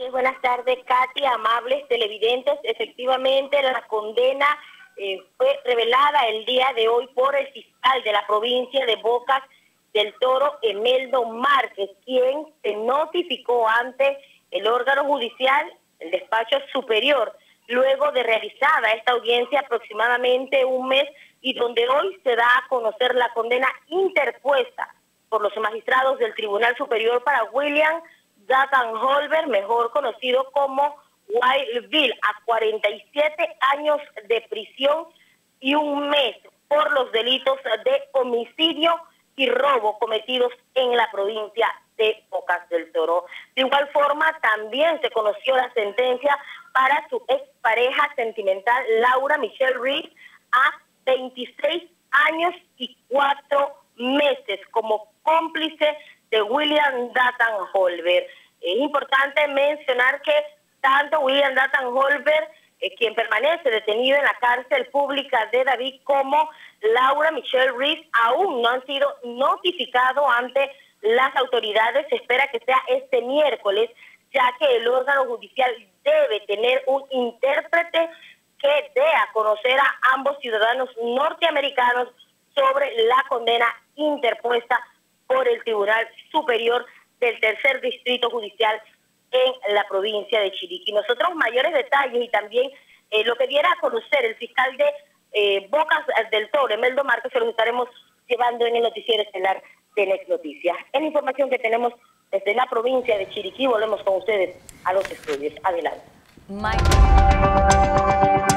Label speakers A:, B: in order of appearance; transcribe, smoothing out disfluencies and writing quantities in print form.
A: Buenas tardes, Katy, amables televidentes. Efectivamente, la condena fue revelada el día de hoy por el fiscal de la provincia de Bocas del Toro, Emeldo Márquez, quien se notificó ante el órgano judicial, el despacho superior, luego de realizada esta audiencia aproximadamente un mes y donde hoy se da a conocer la condena interpuesta por los magistrados del Tribunal Superior para William Dathan Holbert, mejor conocido como Wild Bill, a 47 años de prisión y un mes por los delitos de homicidio y robo cometidos en la provincia de Bocas del Toro. De igual forma, también se conoció la sentencia para su expareja sentimental, Laura Michelle Reed, a 26 años y 4 meses como cómplice de William Dathan Holbert. Es importante mencionar que tanto William Dathan Holbert, quien permanece detenido en la cárcel pública de David, como Laura Michelle Reed aún no han sido notificados ante las autoridades. Se espera que sea este miércoles, ya que el órgano judicial debe tener un intérprete que dé a conocer a ambos ciudadanos norteamericanos sobre la condena interpuesta por el Tribunal Superior del Tercer Distrito Judicial en la provincia de Chiriquí. Nosotros mayores detalles y también lo que diera a conocer el fiscal de Bocas del Toro, Emeldo Márquez, se los estaremos llevando en el noticiero estelar de Next Noticias. Es la información que tenemos desde la provincia de Chiriquí. Volvemos con ustedes a los estudios. Adelante.